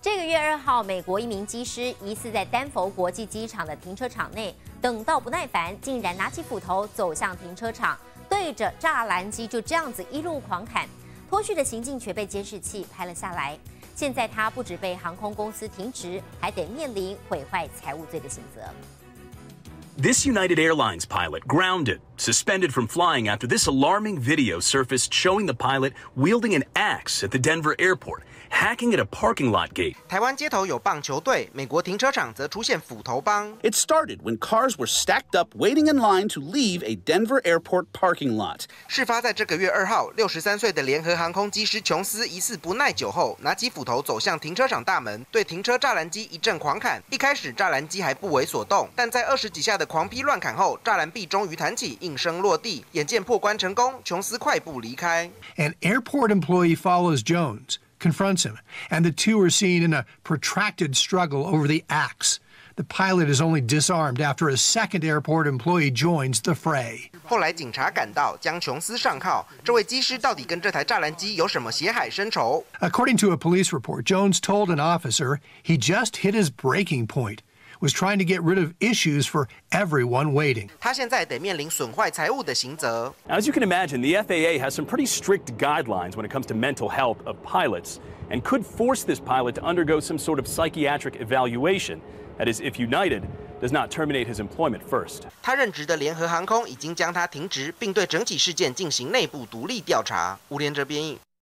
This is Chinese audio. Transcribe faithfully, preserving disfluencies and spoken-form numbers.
这个月二号，美国一名机师疑似在丹佛国际机场的停车场内等到不耐烦，竟然拿起斧头走向停车场，对着栅栏机就这样子一路狂砍，脱序的行径却被监视器拍了下来。现在他不止被航空公司停职，还得面临毁坏财物罪的刑责。 This United Airlines pilot grounded, suspended from flying after this alarming video surfaced showing the pilot wielding an axe at the Denver airport, hacking at a parking lot gate. 台湾街头有棒球队，美国停车场则出现斧头帮。 It started when cars were stacked up waiting in line to leave a Denver airport parking lot. 事发在这个月二号，六十三岁的联合航空机师琼斯疑似不耐久后，拿起斧头走向停车场大门，对停车栅栏机一阵狂砍。一开始栅栏机还不为所动，但在二十几下的 狂劈乱砍后，栅栏壁终于弹起，应声落地。眼见破关成功，琼斯快步离开。 An airport employee follows Jones, confronts him, and the two are seen in a protracted struggle over the axe. The pilot is only disarmed after a second airport employee joins the fray. 后来警察赶到，将琼斯上铐。这位机师到底跟这台栅栏机有什么血海深仇 According to a police report, Jones told an officer he just hit his breaking point. Was trying to get rid of issues for everyone waiting. 他现在得面临损坏财物的刑责。 As you can imagine, the F A A has some pretty strict guidelines when it comes to mental health of pilots and could force this pilot to undergo some sort of psychiatric evaluation. That is, if United does not terminate his employment first. 他任职的联合航空已经将他停职，并对整起事件进行内部独立调查。吴连哲编译。